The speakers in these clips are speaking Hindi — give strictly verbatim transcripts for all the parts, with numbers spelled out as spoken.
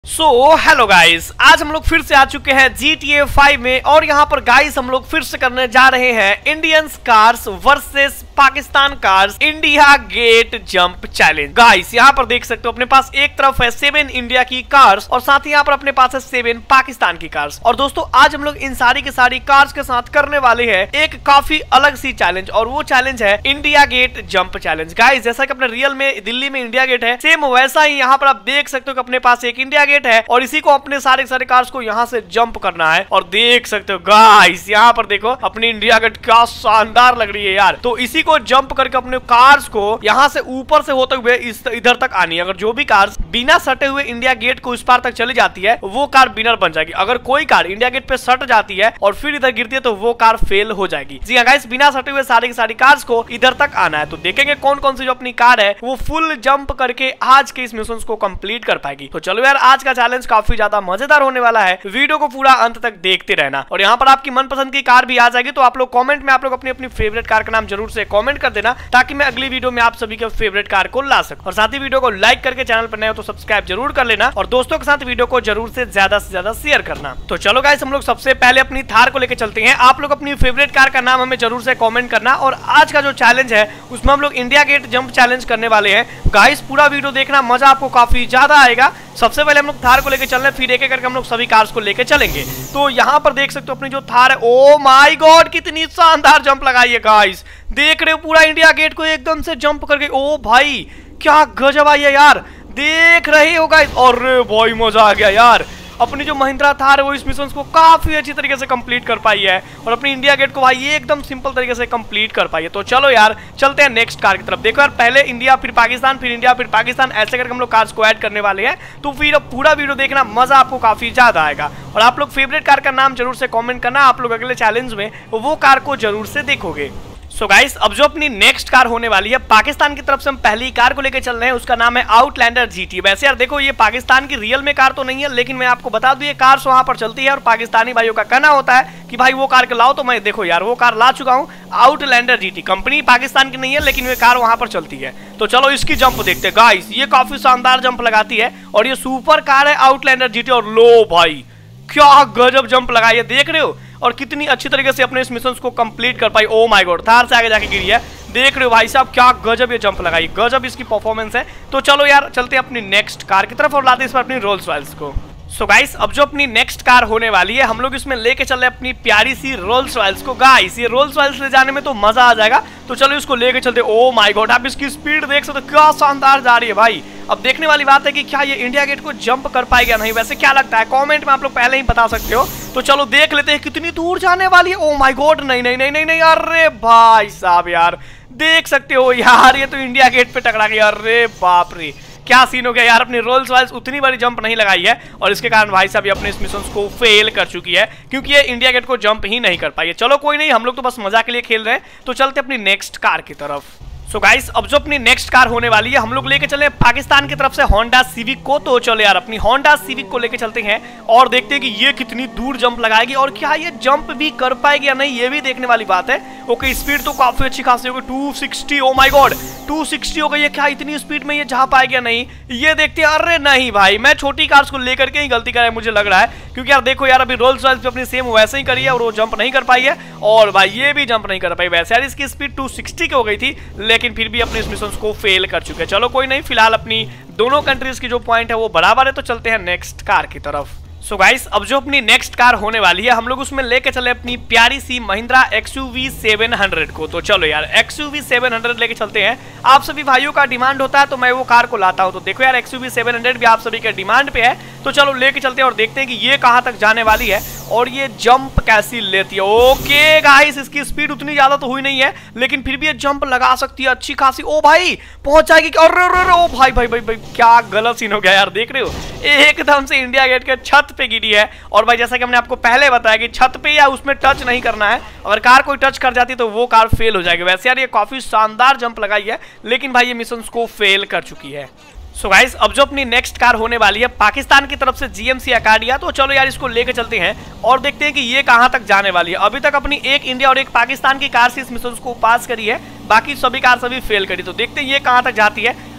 सो हेलो गाइस, आज हम लोग फिर से आ चुके हैं जी टी ए फाइव में और यहाँ पर गाइस हम लोग फिर से करने जा रहे हैं Indian cars versus Pakistan cars India Gate jump challenge. Guys यहाँ पर देख सकते हो अपने पास एक तरफ है सेवन इंडिया की कार्स और साथ ही यहाँ पर अपने पास है सेवन पाकिस्तान की कार्स। और दोस्तों आज हम लोग इन सारी की सारी कार्स के साथ करने वाले हैं एक काफी अलग सी चैलेंज और वो चैलेंज है India Gate jump challenge. Guys जैसा कि अपने रियल में दिल्ली में इंडिया गेट है, सेम वैसा ही यहाँ पर आप देख सकते हो कि अपने पास एक इंडिया गेट है और इसी को अपने सारे सारे कार्स को यहाँ से जंप करना है। और देख सकते हो गाइस यहाँ पर देखो अपनी इंडिया गेट क्या शानदार लग रही है यार। तो इसी को जंप करके अपने कार्स को यहाँ से ऊपर से होते हुए इस इधर तक आनी है। अगर जो भी कार्स बिना सटे हुए इंडिया गेट को इस पार तक चली जाती है वो कार विनर बन जाएगी। अगर कोई कार इंडिया गेट पे सट जाती है और फिर इधर गिरती है तो वो कार फेल हो जाएगी। जी हाँ गाइस, बिना सटे हुए सारी की सारी कार्स को इधर तक आना है। तो देखेंगे कौन कौन सी जो अपनी कार है वो फुल जंप करके आज के इस मिशन को कंप्लीट कर पाएगी। तो चलो यार आज का चैलेंज काफी ज्यादा मजेदार होने वाला है, वीडियो को पूरा अंत तक देखते रहना। और यहाँ पर आपकी मनपसंद की कार भी आ जाएगी तो आप लोग कमेंट में आप लोग अपनी अपनी फेवरेट कार का नाम जरूर से कमेंट कर देना ताकि मैं अगली वीडियो में आप सभी के फेवरेट कार को ला सकूं। और साथ ही वीडियो को लाइक करके चैनल पर नए हो तो सब्सक्राइब जरूर कर लेना और दोस्तों के साथ वीडियो को जरूर से ज्यादा से ज्यादा शेयर करना। तो चलो गाइस हम लोग सबसे पहले अपनी थार को लेकर चलते हैं। आप लोग अपनी फेवरेट कार का नाम हमें जरूर से कमेंट करना। और आज का जो चैलेंज है उसमें हम लोग इंडिया गेट जंप चैलेंज करने वाले हैं। गाइस पूरा वीडियो देखना, मजा आपको काफी ज्यादा आएगा। सबसे पहले हम लोग थार को लेकर चल रहे हैं, फिर एक एक करके हम लोग सभी कार्स को लेकर चलेंगे। तो यहाँ पर देख सकते हो अपनी जो थार है, ओ माय गॉड कितनी शानदार जंप लगाई है गाइस। देख रहे हो पूरा इंडिया गेट को एकदम से जंप करके, ओ भाई क्या गजब आई है यार, देख रहे हो गाइस। और भाई मजा आ गया यार, अपनी जो महिंद्रा थार है वो इस मिशन को काफी अच्छी तरीके से कंप्लीट कर पाई है और अपनी इंडिया गेट को भाई ये एकदम सिंपल तरीके से कंप्लीट कर पाई है। तो चलो यार चलते हैं नेक्स्ट कार की तरफ। देखो यार पहले इंडिया फिर पाकिस्तान फिर इंडिया फिर पाकिस्तान ऐसे करके हम लोग कार्स को ऐड करने वाले हैं। तो फिर अब पूरा वीडियो देखना, मजा आपको काफी ज्यादा आएगा। और आप लोग फेवरेट कार का नाम जरूर से कॉमेंट करना, आप लोग अगले चैलेंज में वो कार को जरूर से देखोगे। सो so गाइस अब जो अपनी नेक्स्ट कार होने वाली है पाकिस्तान की तरफ से हम पहली कार को लेकर चल रहे हैं, उसका नाम है आउटलैंडर जीटी। वैसे यार देखो ये पाकिस्तान की रियल में कार तो नहीं है, लेकिन मैं आपको बता दूं ये कार वहां पर चलती है और पाकिस्तानी भाइयों का कहना होता है कि भाई वो कार के लाओ। तो मैं देखो यार वो कार ला चुका हूं, आउटलैंडर जीटी। कंपनी पाकिस्तान की नहीं है लेकिन ये कार वहां पर चलती है। तो चलो इसकी जंप देखते हैं। गाइस ये काफी शानदार जंप लगाती है और ये सुपर कार है आउटलैंडर जीटी। और लो भाई क्या गजब जंप लगाई है, देख रहे हो और कितनी अच्छी तरीके से अपने इस मिशन को कंप्लीट कर पाई। ओ माय गॉड थार से आगे जाके गिरी है, देख रहे हो भाई साहब क्या गजब ये जंप लगाई, गजब इसकी परफॉर्मेंस है। तो चलो यार चलते हैं अपनी नेक्स्ट कार की तरफ और लाते हैं इस पर अपनी रोल्स रॉयल्स को। सो गाइस अब जो अपनी नेक्स्ट कार होने वाली है हम लोग इसमें लेके चल रहे हैं अपनी प्यारी सी रोल्स रॉयल्स को। गाइस ये रोल्स रॉयल्स ले जाने में तो मजा आ जाएगा। तो चलो इसको लेके चलते। ओ माय गॉड आप इसकी स्पीड देख सकते हो क्या शानदार जा रही है भाई। अब देखने वाली बात है कि क्या ये इंडिया गेट को जंप कर पाएगा नहीं, वैसे क्या लगता है कमेंट में आप लोग पहले ही बता सकते हो। तो चलो देख लेते हैं कितनी दूर जाने वाली है। ओ माय गॉड नहीं नहीं नहीं नहीं नहीं अरे भाई साहब यार देख सकते हो यार ये तो इंडिया गेट पे टकरा गया। अरे बाप रे क्या सीन हो गया यार, अपनी रोल्स रॉयल्स उतनी बड़ी जंप नहीं लगाई है और इसके कारण भाई साहब ये अपने इस मिशन को फेल कर चुकी है क्योंकि ये इंडिया गेट को जंप ही नहीं कर पाई है। चलो कोई नहीं, हम लोग तो बस मजा के लिए खेल रहे हैं। तो चलते अपनी नेक्स्ट कार की तरफ। सो so गाइस अब जो अपनी नेक्स्ट कार होने वाली है हम लोग लेके चले पाकिस्तान की तरफ से होंडा सिविक को। तो चलो यार अपनी होंडा सिविक को लेके चलते हैं और देखते हैं कि ये कितनी दूर जंप लगाएगी और क्या ये जंप भी कर पाएगी या नहीं, ये भी देखने वाली बात है। ओके स्पीड तो काफी अच्छी खासी होगी, two sixty. Oh my god two sixty हो गई है, क्या इतनी स्पीड में ये जा पाएगी या नहीं ये देखते हैं। अरे नहीं भाई मैं छोटी कार्स को लेकर के ही गलती करा है मुझे लग रहा है, क्योंकि यार देखो यार अभी रोल्स रॉयल्स अपनी सेम वैसे ही करी है और वो जंप नहीं कर पाई है और भाई ये भी जंप नहीं कर पाई। वैसे यार इसकी स्पीड टू सिक्सटी की हो गई थी लेकिन फिर भी अपने इस मिशन को फेल कर चुके हैं। चलो कोई नहीं, फिलहाल अपनी दोनों कंट्रीज की जो पॉइंट है वो बराबर है। तो चलते हैं नेक्स्ट कार की तरफ। सो गाइस अब जो अपनी नेक्स्ट कार होने वाली है हम लोग उसमें लेके चले अपनी प्यारी सी Mahindra X U V seven hundred को। तो चलो यार X U V seven hundred लेके चलते हैं। आप सभी भाइयों का डिमांड होता है तो मैं वो कार को लाता हूं। तो देखो यार X U V seven hundred भी आप सभी के डिमांड पे है। तो चलो लेके चलते हैं और देखते हैं कि ये कहां तक जाने वाली है और ये जंप कैसी लेती है। ओके गाइस इसकी स्पीड उतनी ज्यादा तो हुई नहीं है लेकिन फिर भी ये जंप लगा सकती है अच्छी खासी। ओ भाई पहुंच जाएगी। और ओ भाई भाई भाई भाई क्या गलत सीन हो गया यार, देख रहे हो एकदम से इंडिया गेट के छत पे गिरी है। और भाई जैसा कि हमने आपको पहले बताया कि छत पे या उसमें टच नहीं करना है, अगर कार कोई टच कर जाती है तो वो कार फेल हो जाएगी। वैसे यार ये काफी शानदार जंप लगाई है लेकिन भाई ये मिशन को फेल कर चुकी है। सो so गाइस अब जो अपनी नेक्स्ट कार होने वाली है पाकिस्तान की तरफ से जीएमसी अकाडिया। तो चलो यार इसको लेके चलते हैं और देखते हैं कि ये कहां तक जाने वाली है। अभी तक अपनी एक इंडिया और एक पाकिस्तान की कार से इस मिशन को पास करी है, बाकी सभी कार सभी फेल करी। तो देखते हैं ये कहां तक जाती है।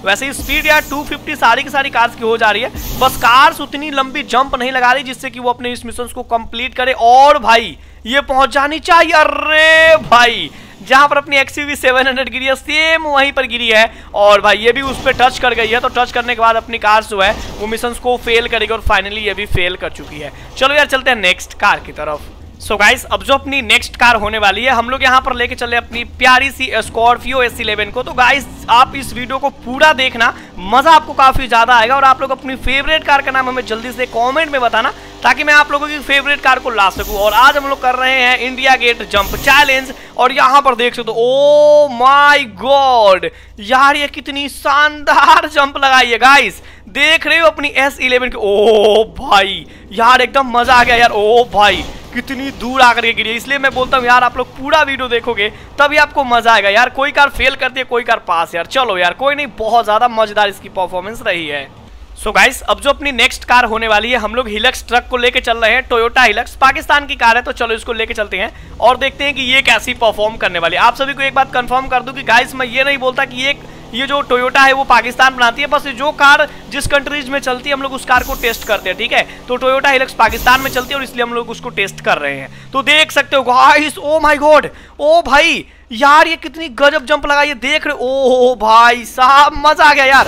वैसे ही स्पीड यार टू फिफ्टी सारी की सारी कार्स की हो जा रही है, बस कार्स उतनी लंबी जंप नहीं लगा रही जिससे कि वो अपने इस मिशन को कंप्लीट करे। और भाई ये पहुंच जानी चाहिए। अरे भाई जहां पर अपनी एक्सयूवी सेवन हंड्रेड गिरी है सेम वहीं पर गिरी है, और भाई ये भी उस पर टच कर गई है। तो टच करने के बाद अपनी कार जो है वो मिशन को फेल करेगी, और फाइनली ये भी फेल कर चुकी है। चलो यार चलते हैं नेक्स्ट कार की तरफ। सो so गाइस अब जो अपनी नेक्स्ट कार होने वाली है हम लोग यहाँ पर लेके चले अपनी प्यारी सी स्कॉर्पियो एस इलेवन को। तो गाइस आप इस वीडियो को पूरा देखना, मजा आपको काफी ज्यादा आएगा, और आप लोग अपनी फेवरेट कार का नाम हमें जल्दी से कमेंट में बताना ताकि मैं आप लोगों की फेवरेट कार को ला सकूं। और आज हम लोग कर रहे हैं इंडिया गेट जंप चैलेंज, और यहाँ पर देख सकते हो ओ माय गॉड यार ये कितनी शानदार जंप लगाई है गाइस, देख रहे हो अपनी एस इलेवन की। ओ भाई यार एकदम मजा आ गया यार। ओ भाई कितनी दूर आकर के गिरी है, इसलिए मैं बोलता हूँ यार आप लोग पूरा वीडियो देखोगे तभी आपको मजा आएगा यार। कोई कार फेल करती है कोई कार पास यार। चलो यार कोई नहीं, बहुत ज्यादा मजेदार इसकी परफॉर्मेंस रही है। सो so गाइस अब जो अपनी नेक्स्ट कार होने वाली है हम लोग हिलक्स ट्रक को लेके चल रहे हैं। टोयोटा हिलक्स पाकिस्तान की कार है, तो चलो इसको लेके चलते हैं और देखते हैं कि ये कैसी परफॉर्म करने वाली है। आप सभी को एक बात कंफर्म कर दूं कि गाइस मैं ये नहीं बोलता कि ये ये जो टोयोटा है वो पाकिस्तान बनाती है, बस जो कार जिस कंट्रीज में चलती है हम लोग उस कार को टेस्ट करते हैं, ठीक है। तो टोयोटा हिलक्स पाकिस्तान में चलती है और इसलिए हम लोग उसको टेस्ट कर रहे हैं। तो देख सकते हो गाइस ओ माय गॉड, ओ भाई यार ये कितनी गजब जंप लगाई है, देख रहे हो। ओ भाई साहब मजा आ गया यार।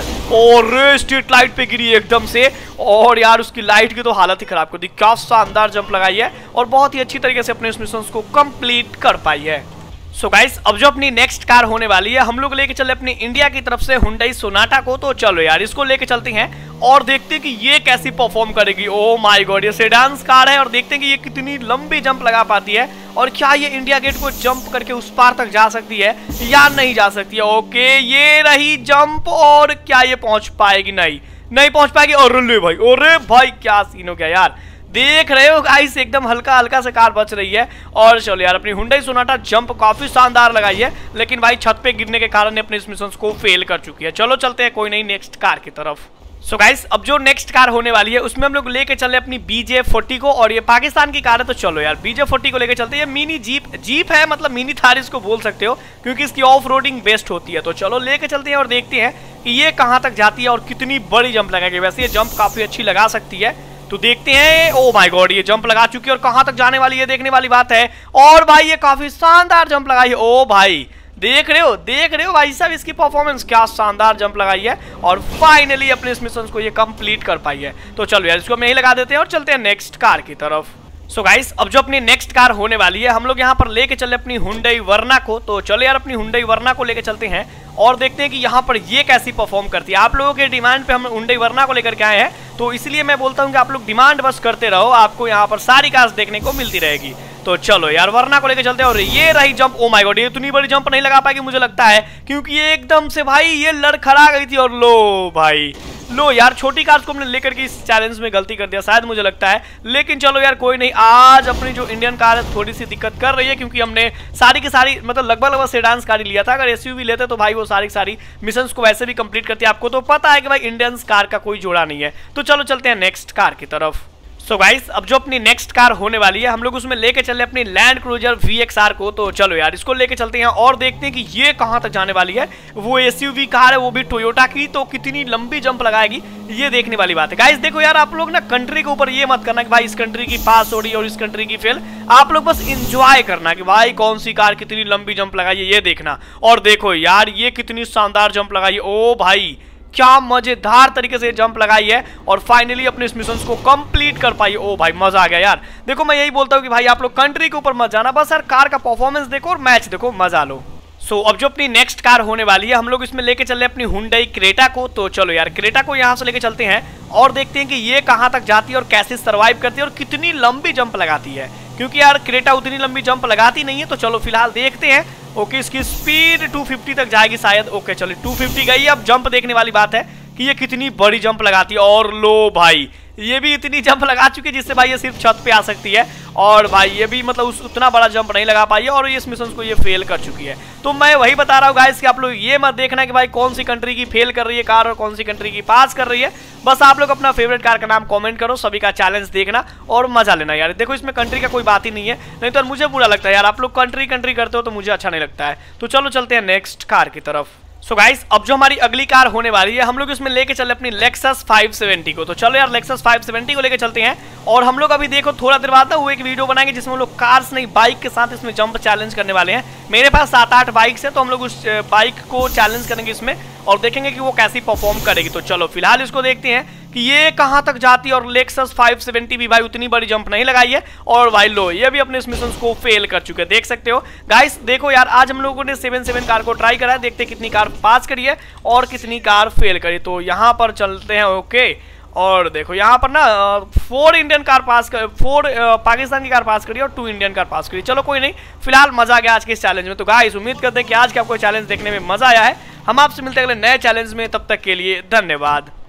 और स्ट्रीट लाइट पे गिरी एकदम से, और यार उसकी लाइट की तो हालत ही खराब कर दी। क्या शानदार जंप लगाई है और बहुत ही अच्छी तरीके से अपने इस मिशन को कंप्लीट कर पाई है। सो so गाइस अब जो अपनी नेक्स्ट कार होने वाली है हम लोग लेके चले अपनी इंडिया की तरफ से हुंडई सोनाटा को। तो चलो यार इसको लेके चलते हैं और देखते हैं कि ये कैसी परफॉर्म करेगी। ओ माय गॉड ये सेडान कार है, और देखते हैं कि ये कितनी लंबी जंप लगा पाती है, और क्या ये इंडिया गेट को जंप करके उस पार तक जा सकती है या नहीं जा सकती है। ओके ये रही जंप, और क्या ये पहुंच पाएगी? नहीं नहीं पहुंच पाएगी। और ले भाई, अरे भाई क्या सीन हो गया यार, देख रहे हो गाइस एकदम हल्का हल्का से कार बच रही है। और चलो यार अपनी हुंडई सोनाटा जंप काफी शानदार लगाई है, लेकिन भाई छत पे गिरने के कारण अपने इस मिशन को फेल कर चुकी है। चलो चलते हैं कोई नहीं नेक्स्ट कार की तरफ। सो गाइस अब जो नेक्स्ट कार होने वाली है उसमें हम लोग लेके चले अपनी बीजे फोर्टी को, और ये पाकिस्तान की कार है। तो चलो यार बीजे फोर्टी को लेके चलते हैं। ये मिनी जीप जीप है, मतलब मिनी थार इसको बोल सकते हो, क्योंकि इसकी ऑफ रोडिंग बेस्ट होती है। तो चलो लेके चलते हैं और देखते हैं कि ये कहाँ तक जाती है और कितनी बड़ी जंप लगाएगी। वैसे ये जंप काफी अच्छी लगा सकती है, तो देखते हैं। ओ माय गॉड ये जंप लगा चुकी है, और कहां तक जाने वाली है देखने वाली बात है। और भाई ये काफी शानदार जंप लगाई है। ओ भाई देख रहे हो देख रहे हो भाई साहब इसकी परफॉर्मेंस, क्या शानदार जंप लगाई है, और फाइनली अपने इस मिशन को ये कंप्लीट कर पाई है। तो चलो यार इसको हम यही लगा देते हैं और चलते हैं नेक्स्ट कार की तरफ। सो so गाइस अब जो अपनी नेक्स्ट कार होने वाली है हम लोग यहाँ पर लेके चले अपनी हुंडई वर्ना को। तो चलो यार अपनी हुंडई वर्ना को लेके चलते हैं और देखते हैं कि यहाँ पर ये कैसी परफॉर्म करती है। आप लोगों के डिमांड पे हम हुंडई वर्ना को लेकर के आए हैं, तो इसलिए मैं बोलता हूँ कि आप लोग डिमांड बस करते रहो, आपको यहाँ पर सारी कार्स देखने को मिलती रहेगी। तो चलो यार वर्ना को लेकर चलते हैं, और ये रही जंप। ओ माय गॉड ये इतनी बड़ी जंप नहीं लगा पाएगी मुझे लगता है, क्योंकि ये एकदम से भाई ये लड़खड़ा गई थी। और लो भाई लो यार छोटी कार्स को हमने लेकर के इस चैलेंज में गलती कर दिया शायद मुझे लगता है, लेकिन चलो यार कोई नहीं। आज अपनी जो इंडियन कार है थोड़ी सी दिक्कत कर रही है, क्योंकि हमने सारी की सारी मतलब लगभग लगभग सेडान कार ही लिया था। अगर एसयूवी लेते तो भाई वो सारी सारी मिशंस को वैसे भी कंप्लीट करती है। आपको तो पता है कि भाई इंडियन कार का कोई जोड़ा नहीं है। तो चलो चलते हैं नेक्स्ट कार की तरफ। सो so गाइस अब जो अपनी नेक्स्ट कार होने वाली है हम लोग उसमें लेके चले अपनी Land Cruiser V X R को। तो चलो यार इसको लेके चलते हैं और देखते हैं कि ये कहां तक जाने वाली है। वो एसयूवी कार है, वो भी टोयोटा की, तो कितनी लंबी जंप लगाएगी ये देखने वाली बात है। गाइस देखो यार आप लोग ना कंट्री के ऊपर ये मत करना कि भाई इस कंट्री की पास हो रही है और इस कंट्री की फेल। आप लोग बस इंजॉय करना कि भाई कौन सी कार कितनी लंबी जंप लगाई है ये देखना। और देखो यार ये कितनी शानदार जंप लगाई है। ओ भाई क्या मजेदार तरीके से जंप लगाई है, और फाइनली अपने इस मिशन को कंप्लीट कर पाई। ओ भाई मजा आ गया यार। देखो मैं यही बोलता हूँ कि भाई आप लोग कंट्री के ऊपर मत जाना, बस यार कार का परफॉर्मेंस देखो और मैच देखो, मजा लो। सो so, अब जो अपनी नेक्स्ट कार होने वाली है हम लोग इसमें लेके चल रहे अपनी हुंडई क्रेटा को। तो चलो यार क्रेटा को यहाँ से लेके चलते हैं और देखते हैं कि ये कहाँ तक जाती है और कैसे सर्वाइव करती है और कितनी लंबी जंप लगाती है, क्योंकि यार क्रेटा उतनी लंबी जंप लगाती नहीं है। तो चलो फिलहाल देखते हैं। ओके इसकी स्पीड टू फिफ्टी तक जाएगी शायद। ओके चलो टू फिफ्टी गई। अब जंप देखने वाली बात है कि ये कितनी बड़ी जंप लगाती है। और लो भाई ये भी इतनी जंप लगा चुकी है जिससे भाई ये सिर्फ छत पे आ सकती है, और भाई ये भी मतलब उस उतना बड़ा जंप नहीं लगा पाई है, और ये इस मिशन को ये फेल कर चुकी है। तो मैं वही बता रहा हूँ गाइस कि आप लोग ये मत देखना कि भाई कौन सी कंट्री की फेल कर रही है कार और कौन सी कंट्री की पास कर रही है। बस आप लोग अपना फेवरेट कार का नाम कमेंट करो, सभी का चैलेंज देखना और मजा लेना यार। देखो इसमें कंट्री का कोई बात ही नहीं है, नहीं तो मुझे बुरा लगता है यार। आप लोग कंट्री कंट्री करते हो तो मुझे अच्छा नहीं लगता है। तो चलो चलते हैं नेक्स्ट कार की तरफ। सो गाइस अब जो हमारी अगली कार होने वाली है हम लोग इसमें लेके चले अपनी लेक्सस फाइव सेवेंटी को। तो चलो यार लेक्सस फाइव सेवेंटी को लेके चलते हैं और हम लोग अभी देखो थोड़ा देर बाद ना वो एक वीडियो बनाएंगे जिसमें हम लोग कार्स नहीं बाइक के साथ इसमें जंप चैलेंज करने वाले हैं। मेरे पास सात आठ बाइक्स है तो हम लोग उस बाइक को चैलेंज करेंगे इसमें और देखेंगे कि वो कैसी परफॉर्म करेगी। तो चलो फिलहाल इसको देखते हैं कि ये कहां तक जाती है। और लेक्सस फाइव सेवेंटी भी भाई उतनी बड़ी जंप नहीं लगाई है और भाई लो ये भी अपने इस मिशन को फेल कर चुके हैं, देख सकते हो गाइस। देखो यार आज हम लोगों ने सेवन सेवन कार को ट्राई करा है, देखते हैं कितनी कार पास करी है और कितनी कार फेल करी। तो यहाँ पर चलते हैं ओके। और देखो यहाँ पर ना फोर इंडियन कार पास कर फोर पाकिस्तान की कार पास करी और टू इंडियन कार पास करी। चलो कोई नहीं, फिलहाल मजा आ गया आज के इस चैलेंज में। तो गाइस उम्मीद करते हैं कि आज के आपको चैलेंज देखने में मजा आया है। हम आपसे मिलते हैं अगले नए चैलेंज में, तब तक के लिए धन्यवाद।